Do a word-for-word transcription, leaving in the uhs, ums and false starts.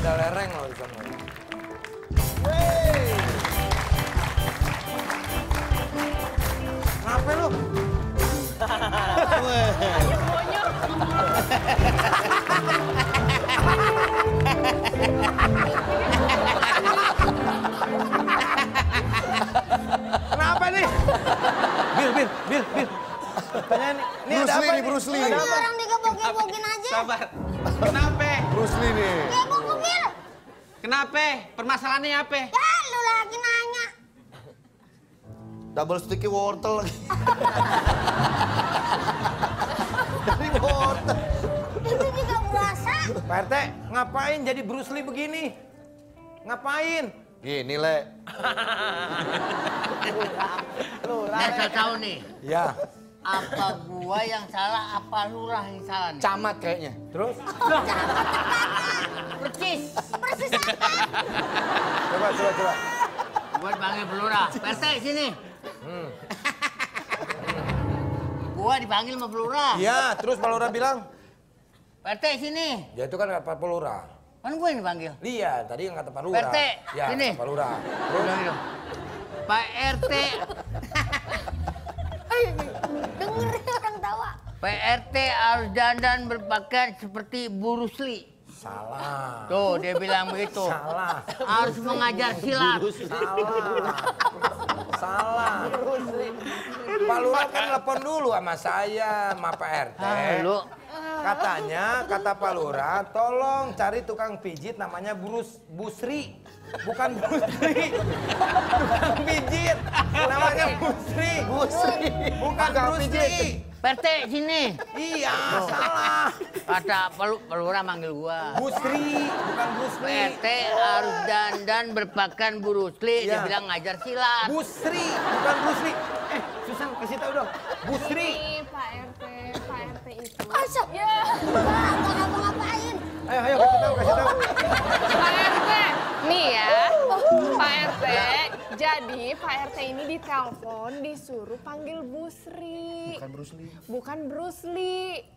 Ada lereng loh di sana. Kenapa lu? Kenapa nih? Bil, Bil, Bil, Bil. Tanya nih, ini ada apa nih? Bruce Lee. Ada orang digebok-gebokin aja. Sabar. Kenapa? Bruce Lee nih. Gebok mobil. Kenapa? Permasalahannya apa? Ya, lu lagi nanya. Double sticky wortel lagi. Dari wortel. Itu juga berasa. Pak R T, ngapain jadi Bruce Lee begini? Ngapain? Gini, Le. Nah, saya tahu nih. Ya, Apa gua yang salah, apa lurah yang salah nih? camat kayaknya. Terus? Percis. Persis apa? Coba, coba, coba. Gua dipanggil pelurah. P R T sini. Hmm. Gua dipanggil sama pelurah. Iya, terus Pak Lurah bilang? P R T sini. Ya itu kan kata Pak Lurah. Kan gua yang dipanggil. Iya, tadi yang kata Pak P Lurah. R T, Ya, sini. kata Pak Lurah. Terus? Pak R T. Dengerin orang tawa. P R T harus dandan berpakaian seperti Bruce Lee. Salah. Tuh, dia bilang begitu. Salah. Harus mengajar silat. Salah. Salah. Pak Lurah kan telepon dulu sama saya, sama Pak R T. Ah, lu. Katanya, kata Pak Lurah, tolong cari tukang pijit namanya Bruce Busri. Bukan Busri. Tukang pijit. Namanya Busri. Busri. Bukan Bruce Lee. P R T sini. Iya, salah. Kata pelu, pelurah manggil gua. Busri, bukan Bruce P R Lee. T harus dandan berpakaian Bruce Lee. Dia Iya. bilang ngajar silat. Busri, bukan Bruce Lee. Eh, Susan kasih tahu dong. Busri. Ini Pak R T, Pak R T itu. Asap. Ya, Wah, mau ngapa-ngapain? Ayo, ayo kasih tahu, kasih tahu. Pak R T. Nih ya, Pak R T. Jadi Pak R T ini ditelepon disuruh panggil Busri. Bukan Bruce Lee. Bukan Bruce Lee.